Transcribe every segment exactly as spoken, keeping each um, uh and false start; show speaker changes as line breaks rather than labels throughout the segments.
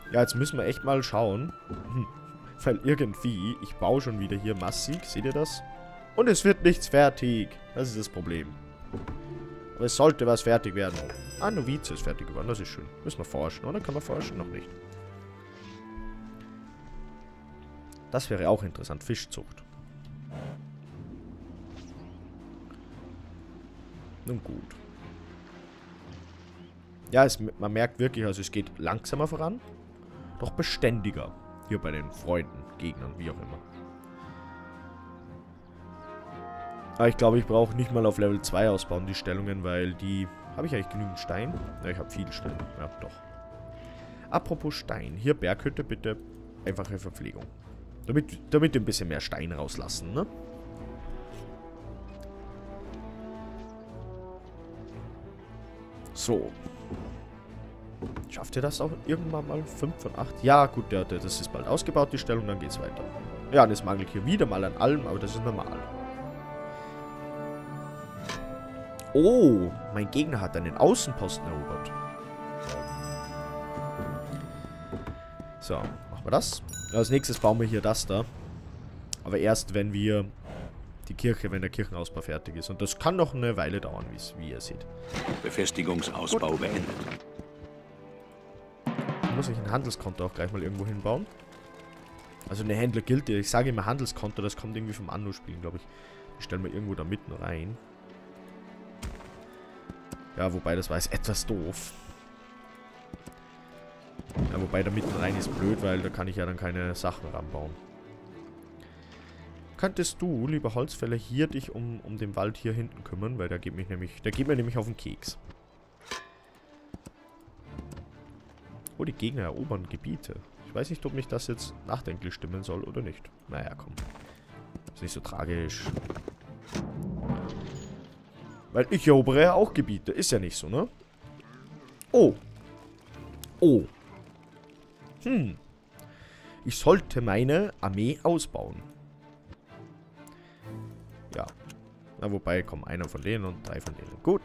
Ja, jetzt müssen wir echt mal schauen. Weil irgendwie, ich baue schon wieder hier massig. Seht ihr das? Und es wird nichts fertig. Das ist das Problem. Aber es sollte was fertig werden. Ah, Novize ist fertig geworden. Das ist schön. Müssen wir forschen, oder? Kann man forschen? Noch nicht. Das wäre auch interessant. Fischzucht. Nun gut. Ja, es, man merkt wirklich, also es geht langsamer voran. Doch beständiger. Hier bei den Freunden, Gegnern, wie auch immer. Aber ich glaube, ich brauche nicht mal auf Level zwei ausbauen, die Stellungen, weil die... Habe ich eigentlich genügend Stein? Ja, ich habe viel Stein. Ja, doch. Apropos Stein. Hier Berghütte, bitte. Einfache Verpflegung. Damit, damit wir ein bisschen mehr Stein rauslassen, ne? So. Schafft ihr das auch irgendwann mal? fünf von acht? Ja, gut, der, der, das ist bald ausgebaut, die Stellung, dann geht's weiter. Ja, und es mangelt hier wieder mal an allem, aber das ist normal. Oh, mein Gegner hat einen Außenposten erobert. So, machen wir das. Als nächstes bauen wir hier das da. Aber erst, wenn wir die Kirche, wenn der Kirchenausbau fertig ist. Und das kann noch eine Weile dauern, wie ihr seht.
Befestigungsausbau Gut. beendet.
Muss ich ein Handelskonto auch gleich mal irgendwo hinbauen. Also eine Händlergilde. Ich sage immer Handelskonto, das kommt irgendwie vom Anno-Spielen, glaube ich. Die stellen wir irgendwo da mitten rein. Ja, wobei, das war jetzt etwas doof. Ja, wobei da mitten rein ist blöd, weil da kann ich ja dann keine Sachen ranbauen. Könntest du, lieber Holzfäller, hier dich um, um den Wald hier hinten kümmern, weil der geht mich nämlich, der geht mir nämlich auf den Keks. Oh, die Gegner erobern Gebiete. Ich weiß nicht, ob mich das jetzt nachdenklich stimmen soll oder nicht. Naja, komm. Ist nicht so tragisch. Weil ich erobere ja auch Gebiete. Ist ja nicht so, ne? Oh. Oh. Hm. Ich sollte meine Armee ausbauen. Ja. Na, wobei, komm, einer von denen und drei von denen. Gut.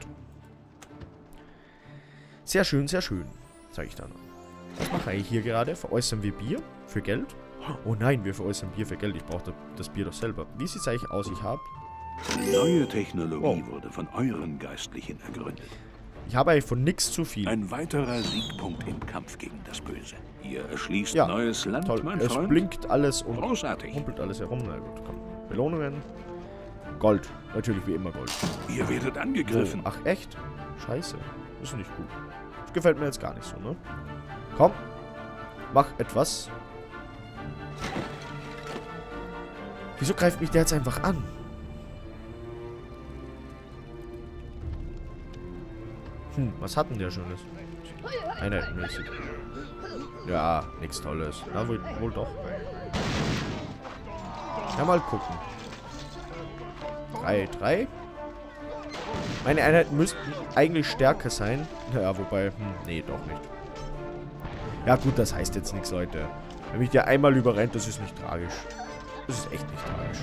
Sehr schön, sehr schön. Sag ich dann. Was mache ich hier gerade? Veräußern wir Bier? Für Geld? Oh nein, wir veräußern Bier für Geld. Ich brauche das Bier doch selber. Wie sieht es eigentlich aus? Ich habe...
Neue Technologie
oh.
wurde von euren Geistlichen ergründet.
Ich habe eigentlich von nichts zu viel.
Ein weiterer Siegpunkt im Kampf gegen das Böse. Ihr erschließt
ja,
neues Land,
toll.
mein
Es
Freund.
blinkt alles und
Großartig.
humpelt alles herum. Na gut, komm. Belohnungen. Gold. Natürlich wie immer Gold.
Ihr werdet angegriffen.
Oh. Ach, echt? Scheiße. Das ist nicht gut. Das gefällt mir jetzt gar nicht so, ne? Komm. Mach etwas. Wieso greift mich der jetzt einfach an? Hm, was hat denn der Schönes? Einheitenmäßig. Ja, nichts Tolles. Na, wohl, wohl doch. Ja, mal gucken. drei, drei. Meine Einheiten müssten eigentlich stärker sein. Ja, wobei, hm, nee, doch nicht. Ja gut, das heißt jetzt nichts, Leute. Wenn mich der einmal überrennt, das ist nicht tragisch. Das ist echt nicht tragisch.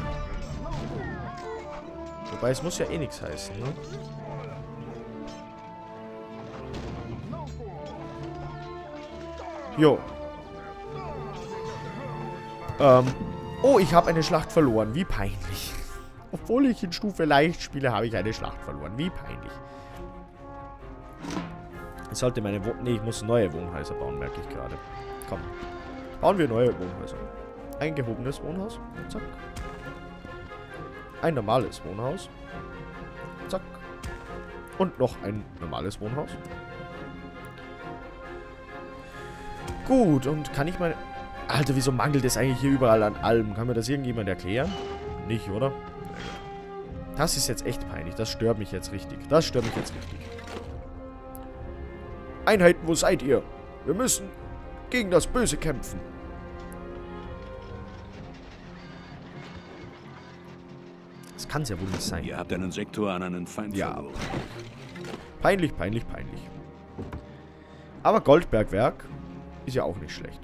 Wobei, es muss ja eh nichts heißen, ne? Jo. Ähm. Oh, ich habe eine Schlacht verloren. Wie peinlich. Obwohl ich in Stufe leicht spiele, habe ich eine Schlacht verloren. Wie peinlich. Ich sollte meine Wohn... Nee, ich muss neue Wohnhäuser bauen, merke ich gerade. Komm. Bauen wir neue Wohnhäuser. Ein gehobenes Wohnhaus. Zack. Ein normales Wohnhaus. Zack. Und noch ein normales Wohnhaus. Gut, und kann ich mal... Alter, wieso mangelt es eigentlich hier überall an allem? Kann mir das irgendjemand erklären? Nicht, oder? Das ist jetzt echt peinlich. Das stört mich jetzt richtig. Das stört mich jetzt richtig. Einheiten, wo seid ihr? Wir müssen gegen das Böse kämpfen. Das kann es ja wohl nicht sein.
Ihr habt einen Sektor an einen Feind
ja.
verloren.
Peinlich, peinlich, peinlich. Aber Goldbergwerk ist ja auch nicht schlecht.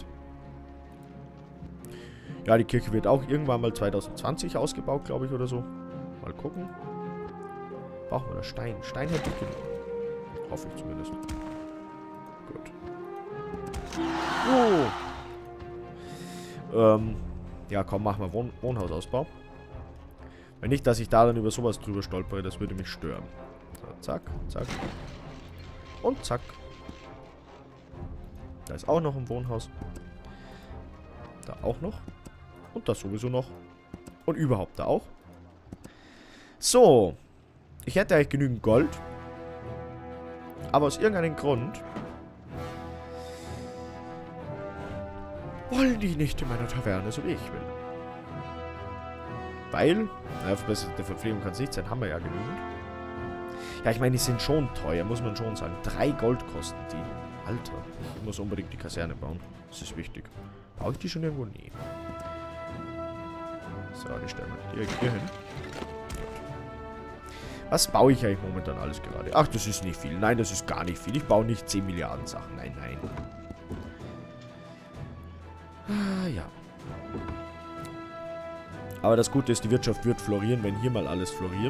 Ja, die Kirche wird auch irgendwann mal zwanzig zwanzig ausgebaut, glaube ich, oder so. Mal gucken. Brauchen wir da Stein? Stein hätte ich genug. Hoffe ich zumindest. Gut. Oh. Ähm, ja, komm, machen wir Wohn Wohnhausausbau. Wenn nicht, dass ich da dann über sowas drüber stolpere, das würde mich stören. So, zack, zack. Und zack. Da ist auch noch ein Wohnhaus. Da auch noch. Und das sowieso noch. Und überhaupt da auch. So. Ich hätte eigentlich genügend Gold. Aber aus irgendeinem Grund wollen die nicht in meiner Taverne, so wie ich will. Weil, naja, verbesserte Verpflegung kann es nicht sein, haben wir ja genügend. Ja, ich meine, die sind schon teuer, muss man schon sagen. Drei Gold kosten die. Alter, ich muss unbedingt die Kaserne bauen. Das ist wichtig. Baue ich die schon irgendwo? Nee. So, die stellen wir direkt hier hin. Was baue ich eigentlich momentan alles gerade? Ach, das ist nicht viel. Nein, das ist gar nicht viel. Ich baue nicht zehn Milliarden Sachen. Nein, nein. Ah, ja. Aber das Gute ist, die Wirtschaft wird florieren, wenn hier mal alles floriert.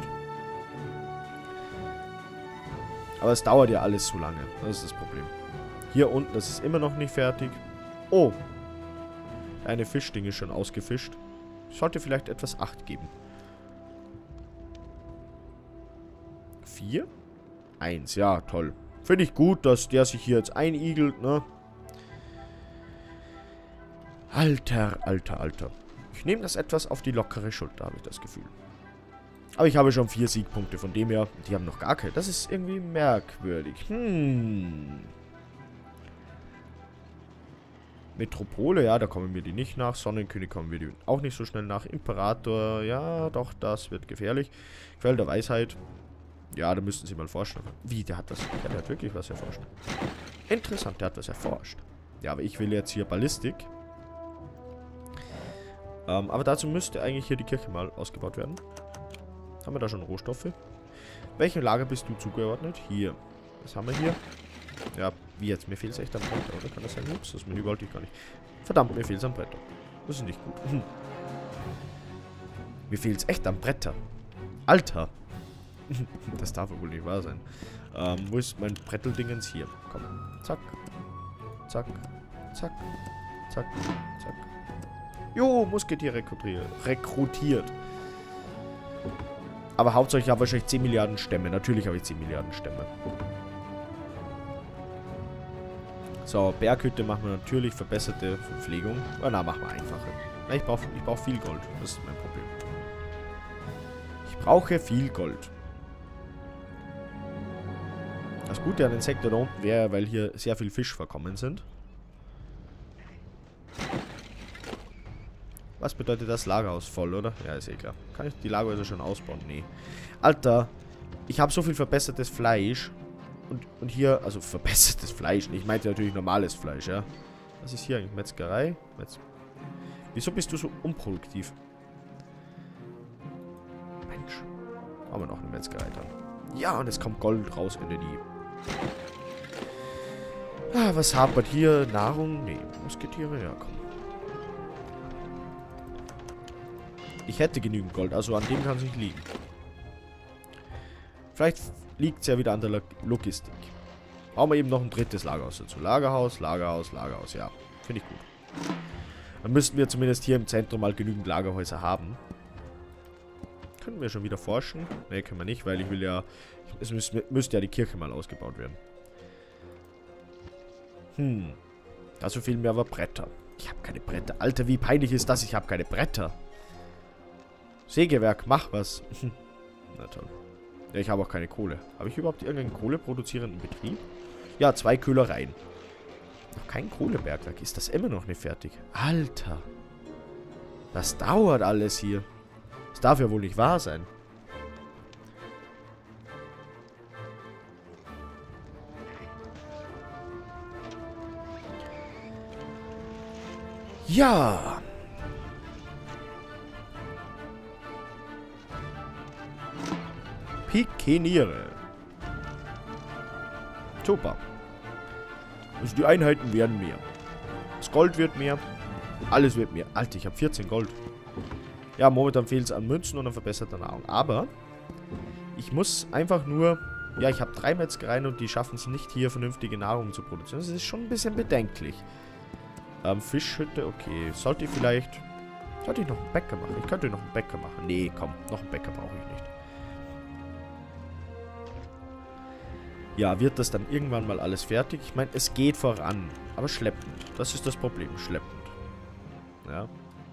Aber es dauert ja alles so lange. Das ist das Problem. Hier unten, das ist immer noch nicht fertig. Oh. Eine Fischding ist schon ausgefischt. Ich sollte vielleicht etwas Acht geben. Vier? Eins, ja, toll. Finde ich gut, dass der sich hier jetzt einigelt, ne? Alter, alter, alter. Ich nehme das etwas auf die lockere Schulter, habe ich das Gefühl. Aber ich habe schon vier Siegpunkte, von dem her, die haben noch gar keine. Das ist irgendwie merkwürdig. Hm. Metropole, ja, da kommen mir die nicht nach. Sonnenkönig kommen wir die auch nicht so schnell nach. Imperator, ja, doch, das wird gefährlich. Quell der Weisheit. Ja, da müssten Sie mal forschen. Wie, der hat das? Ja, der hat wirklich was erforscht. Interessant, der hat was erforscht. Ja, aber ich will jetzt hier Ballistik. Ähm, aber dazu müsste eigentlich hier die Kirche mal ausgebaut werden. Haben wir da schon Rohstoffe? Welchem Lager bist du zugeordnet? Hier. Was haben wir hier? Ja, wie jetzt? Mir fehlt es echt am Bretter, oder? Kann das sein? Ups, das Menü wollte ich gar nicht. Verdammt, mir fehlt es am Bretter. Das ist nicht gut. Hm. Mir fehlt es echt am Bretter. Alter. Das darf wohl nicht wahr sein. Ähm, wo ist mein Bretteldingens? Hier. Komm. Zack. Zack. Zack. Zack. Zack. Jo, Musketier rekrutiert. rekrutiert. Aber hauptsächlich habe ich wahrscheinlich zehn Milliarden Stämme. Natürlich habe ich zehn Milliarden Stämme. So, Berghütte machen wir natürlich. Verbesserte Verpflegung. Oh, na, machen wir einfache. Ich brauche ich brauch viel Gold. Das ist mein Problem. Ich brauche viel Gold. Das Gute an den Sektor da unten wäre, weil hier sehr viel Fischvorkommen sind. Was bedeutet das? Lagerhaus voll, oder? Ja, ist eh klar. Kann ich die Lagerhäuser schon ausbauen? Nee. Alter, ich habe so viel verbessertes Fleisch. Und, und hier, also verbessertes Fleisch. Ich meinte natürlich normales Fleisch, ja. Was ist hier eigentlich? Metzgerei? Metz Wieso bist du so unproduktiv? Mensch. Haben wir noch eine Metzgerei dran. Ja, und es kommt Gold raus in den Dieb. Ah, was hapert hier? Nahrung? Nee. Musketiere? Ja, komm. Ich hätte genügend Gold, also an dem kann es nicht liegen. Vielleicht liegt es ja wieder an der Logistik. Brauchen wir eben noch ein drittes Lagerhaus dazu. Lagerhaus, Lagerhaus, Lagerhaus, ja. Finde ich gut. Dann müssten wir zumindest hier im Zentrum mal genügend Lagerhäuser haben. Können wir schon wieder forschen? Ne, können wir nicht, weil ich will ja... Es müsste, müsste ja die Kirche mal ausgebaut werden. Hm. Dazu fehlen mir aber Bretter. Ich habe keine Bretter. Alter, wie peinlich ist das? Ich habe keine Bretter. Sägewerk, mach was. Na toll. Ja, ich habe auch keine Kohle. Habe ich überhaupt irgendeinen kohleproduzierenden Betrieb? Ja, zwei Köhlereien. Noch kein Kohlebergwerk. Ist das immer noch nicht fertig? Alter. Das dauert alles hier. Das darf ja wohl nicht wahr sein. Ja. Pikeniere. Super. Also die Einheiten werden mehr. Das Gold wird mehr. Alles wird mehr. Alter, ich habe vierzehn Gold. Ja, momentan fehlt es an Münzen und an verbesserter Nahrung. Aber ich muss einfach nur... Ja, ich habe drei Metzgereien und die schaffen es nicht, hier vernünftige Nahrung zu produzieren. Das ist schon ein bisschen bedenklich. Ähm, Fischhütte, okay. Sollte ich vielleicht... Sollte ich noch einen Bäcker machen? Ich könnte noch einen Bäcker machen. Nee, komm. Noch einen Bäcker brauche ich nicht. Ja, wird das dann irgendwann mal alles fertig? Ich meine, es geht voran. Aber schleppend. Das ist das Problem. Schleppend. Ja.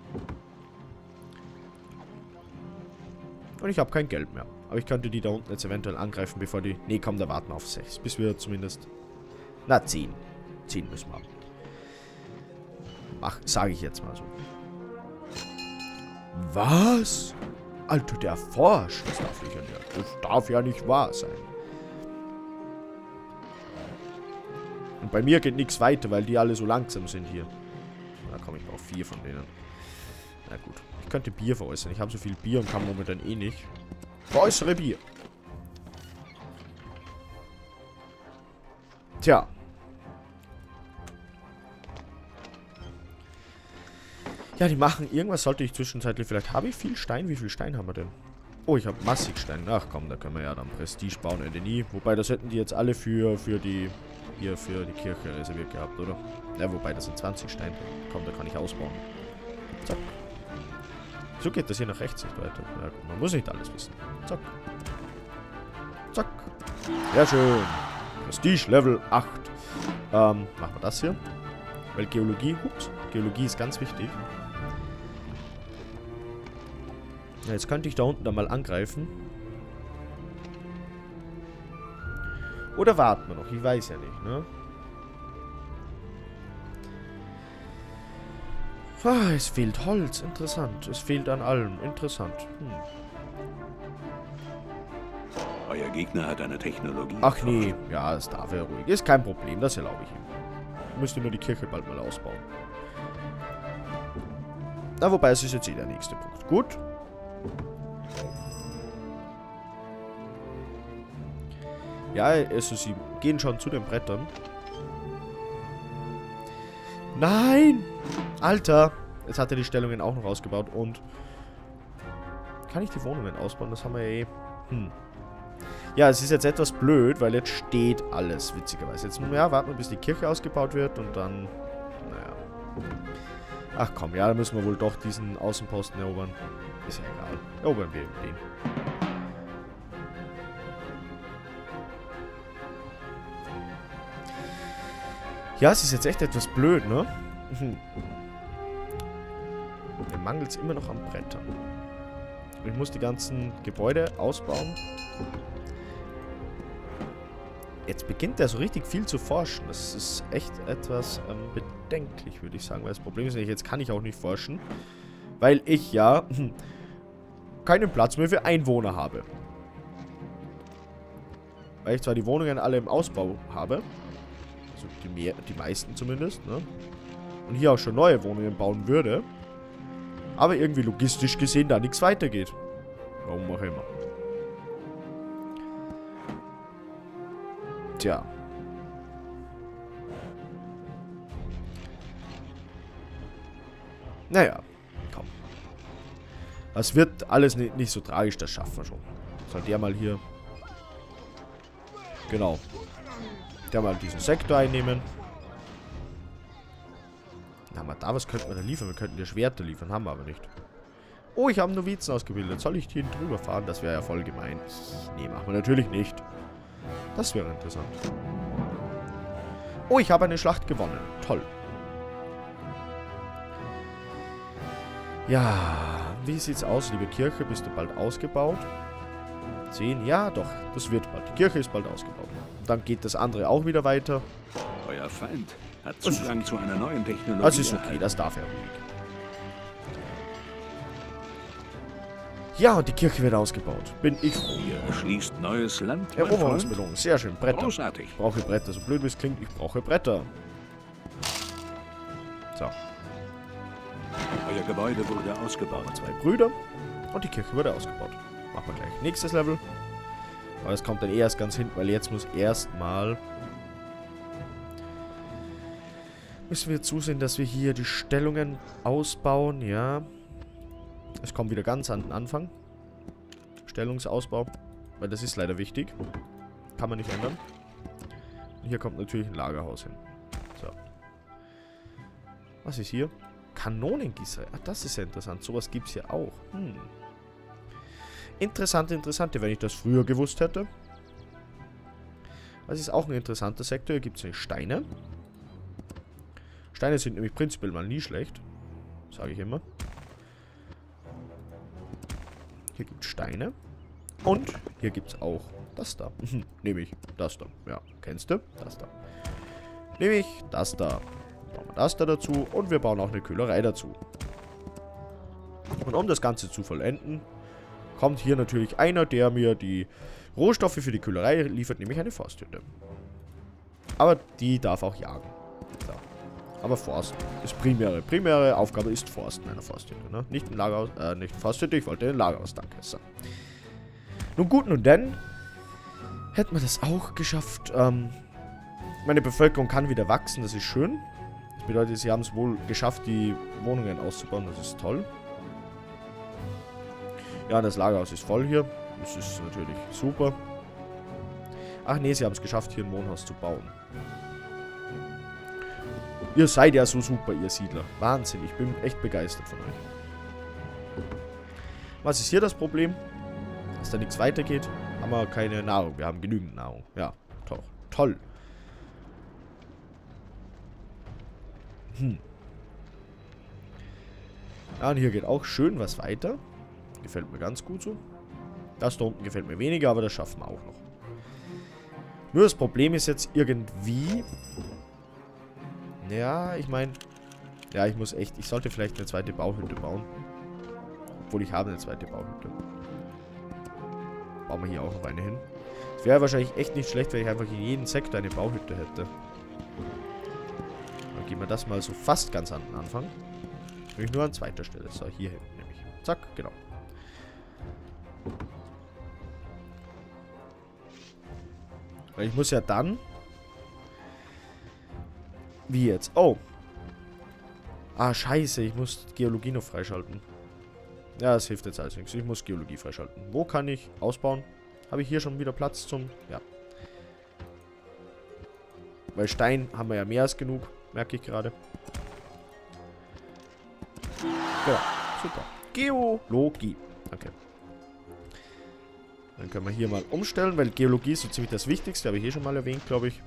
Und ich habe kein Geld mehr. Aber ich könnte die da unten jetzt eventuell angreifen, bevor die... Nee, komm, da warten wir auf sechs. Bis wir zumindest... Na, zehn. zehn müssen wir haben. Mach, sage ich jetzt mal so. Was? Alter, der forscht. Das darf ja nicht, das darf ja nicht wahr sein. Und bei mir geht nichts weiter, weil die alle so langsam sind hier. Na komm, ich brauche vier von denen. Na gut. Ich könnte Bier veräußern. Ich habe so viel Bier und kann momentan eh nicht. Veräußere Bier. Tja. Ja, die machen irgendwas. Sollte ich zwischenzeitlich... Vielleicht habe ich viel Stein. Wie viel Stein haben wir denn? Oh, ich habe massig Stein. Ach komm, da können wir ja dann Prestige bauen. Ende nie. Wobei, das hätten die jetzt alle für, für die... Hier für die Kirche reserviert gehabt, oder? Ja, wobei, das sind zwanzig Steine. Komm, da kann ich ausbauen. Zack. So geht das hier nach rechts nicht weiter. Ja, gut, man muss nicht alles wissen. Zack. Zack. Sehr schön. Prestige Level acht. Ähm, machen wir das hier. Weil Geologie, ups, Geologie ist ganz wichtig. Ja, jetzt könnte ich da unten dann mal angreifen. Oder warten wir noch? Ich weiß ja nicht, ne? Ah, es fehlt Holz. Interessant. Es fehlt an allem. Interessant. Hm.
Euer Gegner hat eine Technologie.
Ach nee. Ja, das darf er ruhig. Ist kein Problem. Das erlaube ich ihm. Ich müsste nur die Kirche bald mal ausbauen. Na, wobei, es ist jetzt eh der nächste Punkt. Gut. Ja, also sie gehen schon zu den Brettern. Nein! Alter! Jetzt hat er die Stellungen auch noch ausgebaut und... Kann ich die Wohnungen ausbauen? Das haben wir ja eh... Hm. Ja, es ist jetzt etwas blöd, weil jetzt steht alles, witzigerweise. Jetzt, ja, warten wir, bis die Kirche ausgebaut wird und dann... Naja. Ach komm, ja, dann müssen wir wohl doch diesen Außenposten erobern. Ist ja egal. Erobern wir den. Ja, es ist jetzt echt etwas blöd, ne? Mir mangelt es immer noch an Brettern. Ich muss die ganzen Gebäude ausbauen. Jetzt beginnt er so richtig viel zu forschen. Das ist echt etwas ähm, bedenklich, würde ich sagen. Weil das Problem ist, jetzt kann ich auch nicht forschen. Weil ich ja keinen Platz mehr für Einwohner habe. Weil ich zwar die Wohnungen alle im Ausbau habe. Also die, mehr, die meisten zumindest, ne? Und hier auch schon neue Wohnungen bauen würde. Aber irgendwie logistisch gesehen da nichts weitergeht. Warum auch immer. Tja. Naja, komm. Das wird alles nicht, nicht so tragisch, das schaffen wir schon. Soll der mal hier... Genau. Der mal diesen Sektor einnehmen. Na, mal da, was könnten wir da liefern? Wir könnten dir Schwerter liefern, haben wir aber nicht. Oh, ich habe einen Novizen ausgebildet. Soll ich hier drüber fahren? Das wäre ja voll gemein. Nee, machen wir natürlich nicht. Das wäre interessant. Oh, ich habe eine Schlacht gewonnen. Toll. Ja, wie sieht's aus, liebe Kirche? Bist du bald ausgebaut? Zehn? Ja, doch. Das wird bald. Die Kirche ist bald ausgebaut. Dann geht das andere auch wieder weiter.
Euer Feind hat Zugang zu einer neuen Technologie.
Das ist okay, das darf er ruhig. Ja, und die Kirche wird ausgebaut. Bin ich froh.
Ihr erschließt neues Land.
Eroberungsbelohnung. Sehr schön. Bretter.
Großartig.
Ich brauche Bretter. So blöd wie es klingt, ich brauche Bretter. So.
Euer Gebäude wurde ausgebaut.
Zwei Brüder. Und die Kirche wurde ausgebaut. Machen wir gleich. Nächstes Level. Aber das kommt dann erst ganz hinten, weil jetzt muss erstmal... Müssen wir zusehen, dass wir hier die Stellungen ausbauen. Ja. Es kommt wieder ganz an den Anfang. Stellungsausbau. Weil das ist leider wichtig. Kann man nicht ändern. Und hier kommt natürlich ein Lagerhaus hin. So. Was ist hier? Kanonengießerei. Ach, das ist ja interessant. Sowas gibt es hier auch. Hm. Interessante, interessante, wenn ich das früher gewusst hätte. Das ist auch ein interessanter Sektor. Hier gibt es Steine. Steine sind nämlich prinzipiell mal nie schlecht. Sage ich immer. Hier gibt es Steine. Und hier gibt es auch das da. Nehme ich das da. Ja, kennst du? Das da. Nehme ich das da. Bauen wir das da dazu. Und wir bauen auch eine Köhlerei dazu. Und um das Ganze zu vollenden, kommt hier natürlich einer, der mir die Rohstoffe für die Köhlerei liefert, nämlich eine Forsthütte. Aber die darf auch jagen. So. Aber Forst ist primäre. Primäre Aufgabe ist Forsten einer Forsthütte. Ne? Nicht ein Lagerhaus, äh, nicht Forsthütte, ich wollte ein Lagerhaus, danke. So. Nun gut, nun denn, hätten wir das auch geschafft. Ähm, meine Bevölkerung kann wieder wachsen, das ist schön. Das bedeutet, sie haben es wohl geschafft, die Wohnungen auszubauen, das ist toll. Ja, das Lagerhaus ist voll hier. Das ist natürlich super. Ach nee, sie haben es geschafft, hier ein Wohnhaus zu bauen. Ihr seid ja so super, ihr Siedler. Wahnsinn, ich bin echt begeistert von euch. Was ist hier das Problem? Dass da nichts weitergeht, haben wir keine Nahrung. Wir haben genügend Nahrung. Ja, toll. Toll. Hm. Ja, und hier geht auch schön was weiter. Gefällt mir ganz gut so. Das da unten gefällt mir weniger, aber das schaffen wir auch noch. Nur das Problem ist jetzt irgendwie... Ja, ich meine... Ja, ich muss echt... Ich sollte vielleicht eine zweite Bauhütte bauen. Obwohl ich habe eine zweite Bauhütte. Bauen wir hier auch noch eine hin. Es wäre wahrscheinlich echt nicht schlecht, wenn ich einfach in jedem Sektor eine Bauhütte hätte. Dann gehen wir das mal so fast ganz an den Anfang. Nämlich nur an zweiter Stelle. So, hier hinten nämlich. Zack, genau. Weil ich muss ja dann... Wie jetzt? Oh. Ah, scheiße. Ich muss Geologie noch freischalten. Ja, das hilft jetzt alles nichts. Ich muss Geologie freischalten. Wo kann ich ausbauen? Habe ich hier schon wieder Platz zum... Ja. Weil Stein haben wir ja mehr als genug. Merke ich gerade. Ja, super. Geologie. Okay. Dann können wir hier mal umstellen, weil Geologie ist so ziemlich das Wichtigste. Habe ich hier schon mal erwähnt, glaube ich.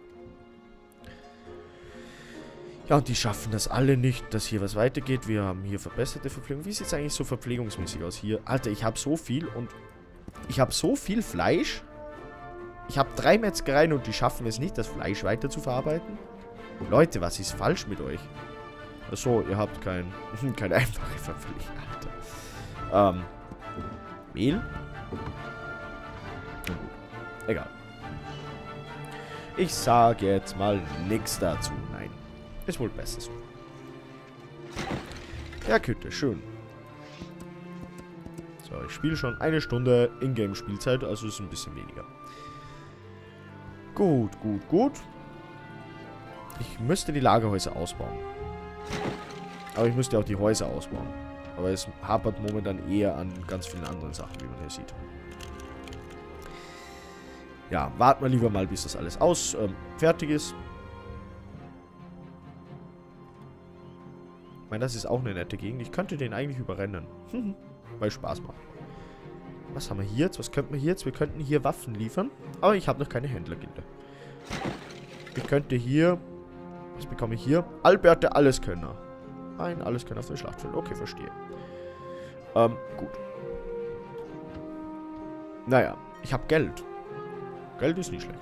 Ja, und die schaffen das alle nicht, dass hier was weitergeht. Wir haben hier verbesserte Verpflegung. Wie sieht es eigentlich so verpflegungsmäßig aus hier? Alter, ich habe so viel und ich habe so viel Fleisch. Ich habe drei Metzgereien und die schaffen es nicht, das Fleisch weiter zu verarbeiten. Leute, was ist falsch mit euch? Achso, ihr habt kein, keine einfache Verpflegung, Alter. Ähm, Mehl? Egal. Ich sage jetzt mal nichts dazu. Nein. Ist wohl besser so. Ja, Kütte, schön. So, ich spiele schon eine Stunde Ingame-Spielzeit, also ist ein bisschen weniger. Gut, gut, gut. Ich müsste die Lagerhäuser ausbauen. Aber ich müsste auch die Häuser ausbauen. Aber es hapert momentan eher an ganz vielen anderen Sachen, wie man hier sieht. Ja, warten wir lieber mal, bis das alles aus ähm, fertig ist. Ich meine, das ist auch eine nette Gegend. Ich könnte den eigentlich überrennen. Weil Spaß macht. Was haben wir hier jetzt? Was könnten wir hier jetzt? Wir könnten hier Waffen liefern. Aber ich habe noch keine Händlergilde. Ich könnte hier... Was bekomme ich hier? Albert der Alleskönner. Ein Alleskönner auf dem Schlachtfeld. Okay, verstehe. Ähm, gut. Naja, ich habe Geld. Geld ist nicht schlecht.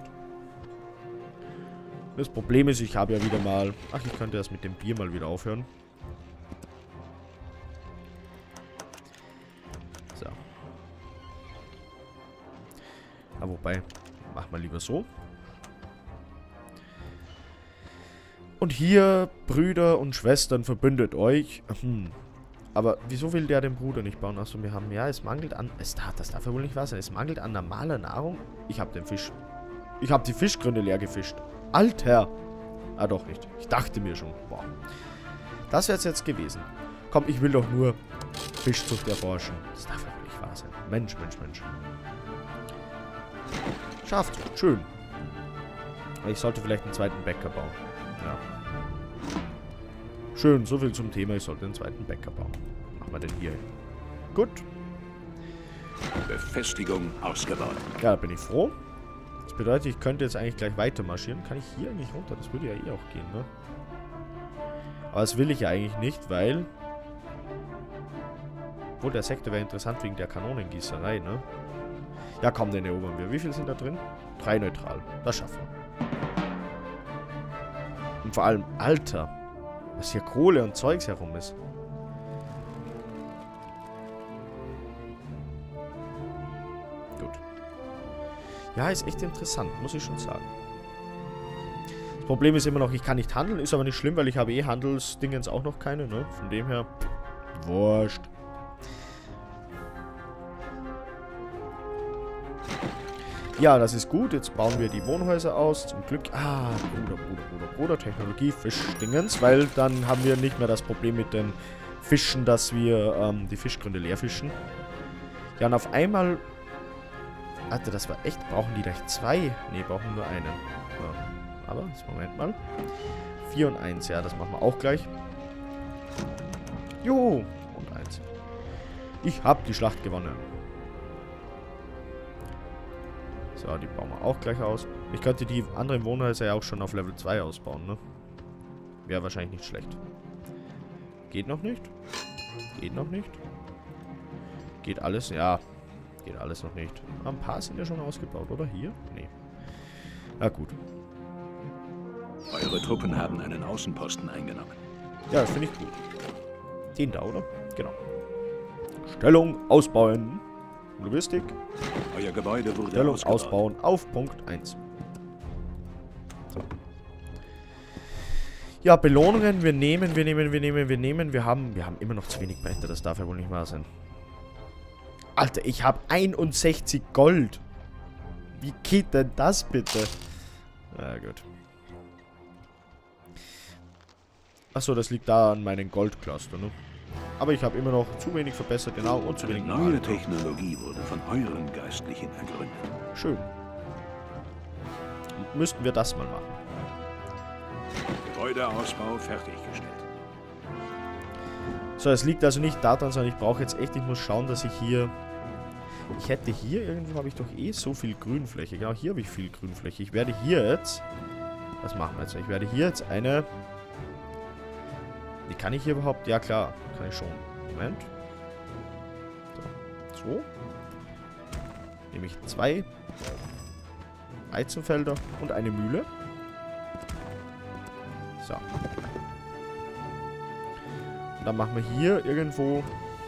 Das Problem ist, ich habe ja wieder mal... Ach, ich könnte das mit dem Bier mal wieder aufhören. So. Aber wobei, machen wir lieber so. Und hier, Brüder und Schwestern, verbündet euch. Hm. Aber wieso will der den Bruder nicht bauen? Achso, wir haben... Ja, es mangelt an... Es darf, das darf ja wohl nicht wahr sein. Es mangelt an normaler Nahrung. Ich habe den Fisch... Ich habe die Fischgründe leer gefischt. Alter! Ah, doch nicht. Ich dachte mir schon. Boah. Das wäre es jetzt gewesen. Komm, ich will doch nur Fischzucht erforschen. Das darf ja wohl nicht wahr sein. Mensch, Mensch, Mensch. Schafzucht. Schön. Ich sollte vielleicht einen zweiten Bäcker bauen. Ja. Schön, so viel zum Thema. Ich sollte den zweiten Bäcker bauen. Machen wir den hier hin. Gut.
Befestigung ausgebaut.
Ja, da bin ich froh. Das bedeutet, ich könnte jetzt eigentlich gleich weiter marschieren. Kann ich hier eigentlich runter? Das würde ja eh auch gehen, ne? Aber das will ich ja eigentlich nicht, weil... Obwohl, der Sektor wäre interessant wegen der Kanonengießerei, ne? Ja, komm, den erobern wir. Wie viel sind da drin? Drei neutral. Das schaffen wir. Und vor allem, Alter, was hier Kohle und Zeugs herum ist. Gut. Ja, ist echt interessant, muss ich schon sagen. Das Problem ist immer noch, ich kann nicht handeln. Ist aber nicht schlimm, weil ich habe eh Handelsdingens auch noch keine, ne? Von dem her, wurscht. Ja, das ist gut. Jetzt bauen wir die Wohnhäuser aus. Zum Glück. Ah, Bruder, Bruder, Bruder, Bruder. Technologie, Fischdingens. Weil dann haben wir nicht mehr das Problem mit den Fischen, dass wir ähm, die Fischgründe leer fischen. Ja, und auf einmal... Alter, das war echt... Brauchen die gleich zwei? Ne, brauchen nur einen. Ja, aber, jetzt Moment mal. vier und eins, ja, das machen wir auch gleich. Juhu! Und eins. Ich habe die Schlacht gewonnen. So, die bauen wir auch gleich aus. Ich könnte die anderen Wohnhäuser ja auch schon auf Level zwei ausbauen, ne? Wäre wahrscheinlich nicht schlecht. Geht noch nicht? Geht noch nicht? Geht alles? Ja. Geht alles noch nicht. Aber ein paar sind ja schon ausgebaut, oder? Hier? Nee. Na gut.
Eure Truppen haben einen Außenposten eingenommen.
Ja, das finde ich gut. Den da, oder? Genau. Stellung ausbauen. Logistik.
Euer Gebäude wurde
Stellung
ausgebaut.
ausbauen auf Punkt eins. So. Ja, Belohnungen. Wir nehmen, wir nehmen, wir nehmen, wir nehmen. Wir haben, wir haben immer noch zu wenig Bretter. Das darf ja wohl nicht wahr sein. Alter, ich habe einundsechzig Gold. Wie geht denn das bitte? Na gut. Achso, das liegt da an meinen Goldcluster, ne? Aber ich habe immer noch zu wenig verbessert, genau, und zu
Eine
wenig
neue
Alter.
Technologie wurde von euren Geistlichen ergründet.
Schön. Müssten wir das mal machen.
Gebäudeausbau fertiggestellt.
So, es liegt also nicht daran, sondern ich brauche jetzt echt, ich muss schauen, dass ich hier... Ich hätte hier, irgendwo habe ich doch eh so viel Grünfläche. Genau, hier habe ich viel Grünfläche. Ich werde hier jetzt... Was machen wir jetzt? Ich werde hier jetzt eine... Die kann ich hier überhaupt? Ja, klar. Kann ich schon. Moment. So. So. Nehme ich zwei Weizenfelder und eine Mühle. So. Und dann machen wir hier irgendwo...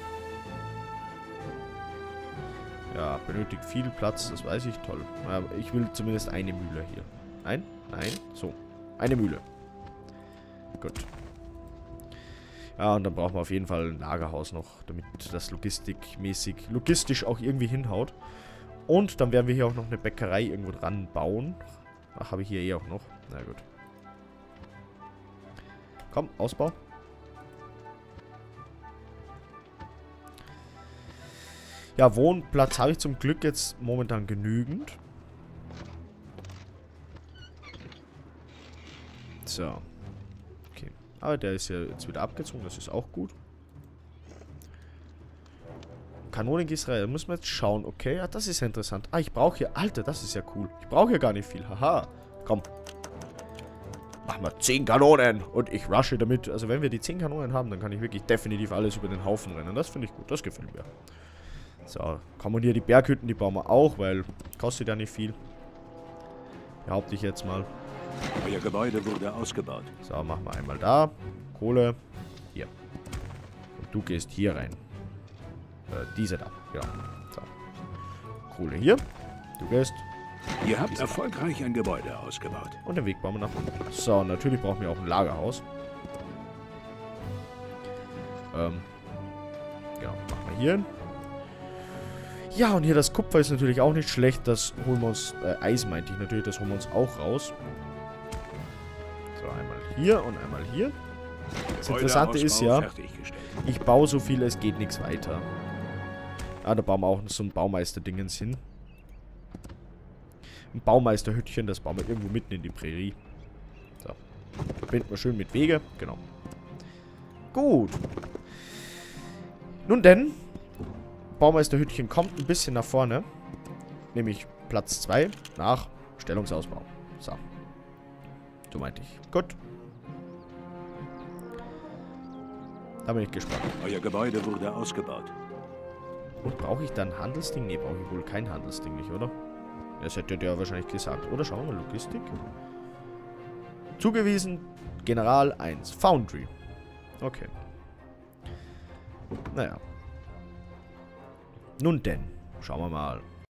Ja, benötigt viel Platz, das weiß ich, toll. Aber ich will zumindest eine Mühle hier. Nein? Nein? So. Eine Mühle. Gut. Ja, und dann brauchen wir auf jeden Fall ein Lagerhaus noch, damit das logistikmäßig, logistisch auch irgendwie hinhaut. Und dann werden wir hier auch noch eine Bäckerei irgendwo dran bauen. Ach, habe ich hier eh auch noch. Na gut. Komm, Ausbau. Ja, Wohnplatz habe ich zum Glück jetzt momentan genügend. So. Okay. Aber der ist ja jetzt wieder abgezogen, das ist auch gut. Kanonengießerei, da muss man jetzt schauen. Okay, ja, das ist ja interessant. Ah, ich brauche hier... Alter, das ist ja cool. Ich brauche hier gar nicht viel. Haha. Komm. Machen wir zehn Kanonen. Und ich rushe damit. Also wenn wir die zehn Kanonen haben, dann kann ich wirklich definitiv alles über den Haufen rennen. Das finde ich gut. Das gefällt mir. So, kommen hier die Berghütten, die bauen wir auch, weil kostet ja nicht viel. Behaupte ich jetzt mal.
Euer Gebäude wurde ausgebaut.
So, machen wir einmal da. Kohle. Hier. Und du gehst hier rein. Äh, diese da. Ja. So. Kohle hier. Du gehst.
Ihr habt erfolgreich ein Gebäude ausgebaut.
Und den Weg bauen wir nach unten. So, natürlich brauchen wir auch ein Lagerhaus. Ähm. Ja, machen wir hier hin. Ja, und hier das Kupfer ist natürlich auch nicht schlecht. Das holen wir uns, äh, Eisen meinte ich natürlich, das holen wir uns auch raus. So, einmal hier und einmal hier. Das Interessante ist ja, ich baue so viel, es geht nichts weiter. Ah, da bauen wir auch so ein Baumeister-Dingens hin. Ein Baumeisterhütchen, das bauen wir irgendwo mitten in die Prärie. So. Verbinden wir schön mit Wege, genau. Gut. Nun denn, Baumeisterhütchen kommt ein bisschen nach vorne. Nämlich Platz zwei nach Stellungsausbau. So. So meinte ich. Gut. Da bin ich gespannt.
Euer Gebäude wurde ausgebaut.
Und brauche ich dann Handelsding? Ne, brauche ich wohl kein Handelsding nicht, oder? Das hätte der wahrscheinlich gesagt. Oder schauen wir mal, Logistik. Zugewiesen, General eins. Foundry. Okay. Naja. Nun denn, schauen wir mal.